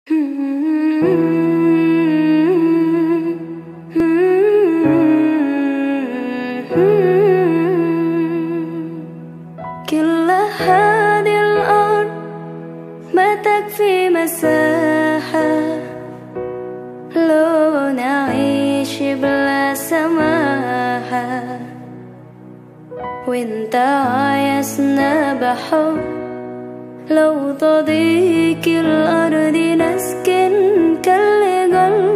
كل هذه الأرض ما تكفي مساحة لو نعيش بلا سماحة، وانت عايزنا بحب لو تضيق الأرض نسكن كالجل.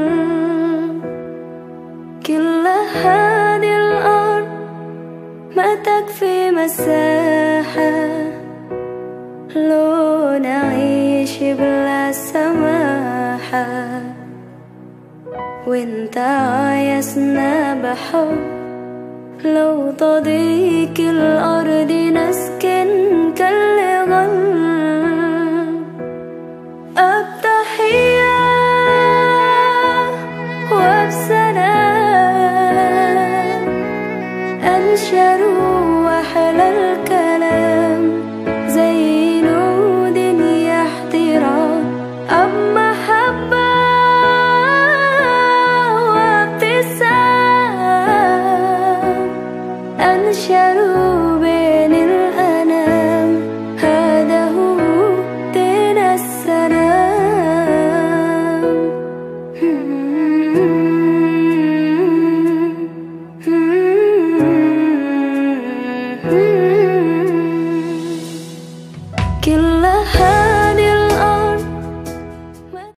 كل هذه الأرض ما تكفي مساحة لو نعيش بلا سماحة، وانت عايزنا بحب لو تضيق الأرض نسكن كالجل.